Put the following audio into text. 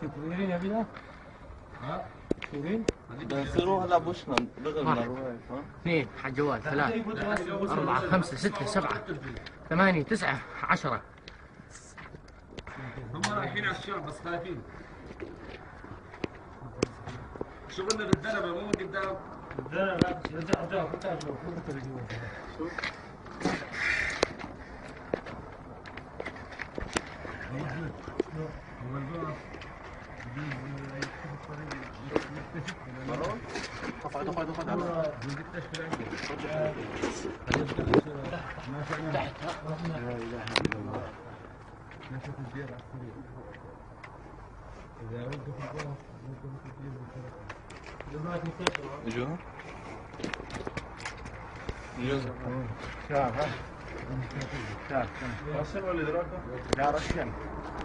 كبيرين يا بلا؟ ها؟ كبيرين؟ بنصيروا هلا بوشنا بغل 2 حق جوال 3 4 5 6 7 8 9 10. هم رايحين على الشام بس خايفين. شغلنا بالدلبه مو من قدام. الدلبه رجع شوف. اقعد تحت لا اله الا الله. نشوف الدير على السريع. اذا وقف الجو وقف الدير اجوا شاف ها شاف وصل ولا دراكه؟ لا رشم